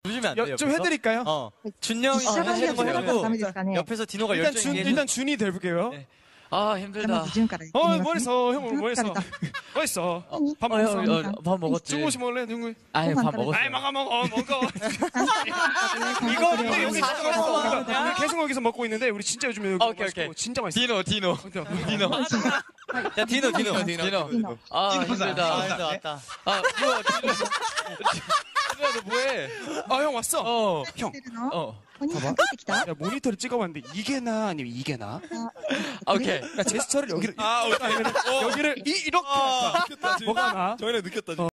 주시면 안 돼요? 좀 해드릴까요? 준영이 하시는 거 해주고 옆에서 디노가 열정이 일단 준이 돼볼게요. 네. 아 힘들다. 뭐했어? 형 뭐했어? 뭐했어? 밥 먹었어? 밥 먹었지. 중고시 먹을래? 중고. 아니 밥 먹었어. 아이 먹어. 이거 근데 여기 우리 계속 여기서 먹고 있는데 우리 진짜 요즘에 여기 오케이. 진짜 맛있어. 디노. 야 디노. 아 힘들다. 왔다. 아 뭐야 디노. 디노야 너 뭐해? 아 형 왔어. 형. 봐봐. 야 모니터를 찍어봤는데 이게 나 아니면 이게 나? 오케이. 야 제스처를 여기를 아니면 여기를 이렇게. 뭐가 나? 저희는 느꼈다.